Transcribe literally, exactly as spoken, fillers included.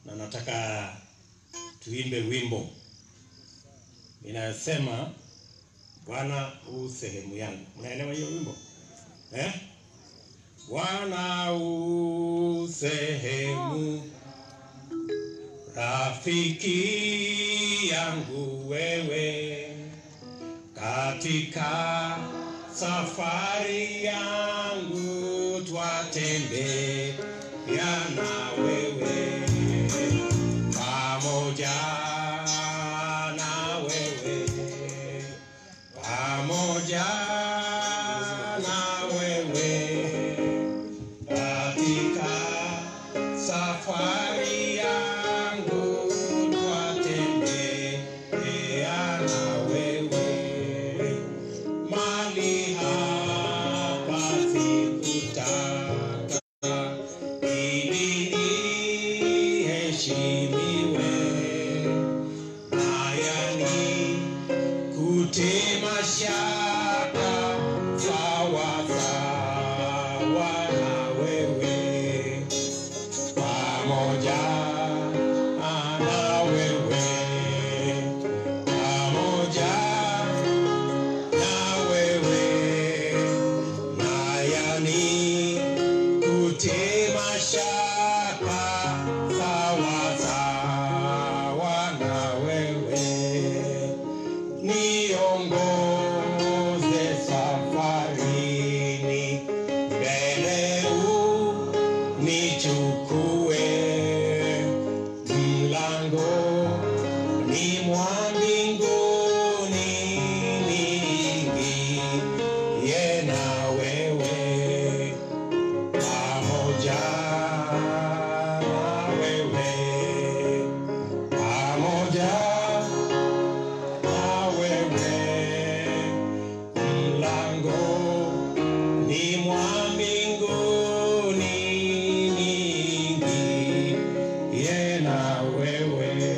na nataka tuimbe wimbo inayosema Bwana u sehemu yangu. Unaelewa hiyo wimbo? Eh? Bwana u sehemu, rafiki yangu wewe, katika safari yangu twatembea na wewe, pamoja na wewe, pamoja na wewe, katika safari yangu twatembea na wewe, mali hapa sikutaka ili niheshimiwe, haya ni kutema shaka sawa sawa na wewe, pamoja na wewe, pamoja na wewe, haya ni kutema shaka sawa sawa na wewe, niongoze safarini, mbele unichukue, mlangoni mwa mbinguni niingie na wewe, pamoja na wewe, pamoja na wewe, mlango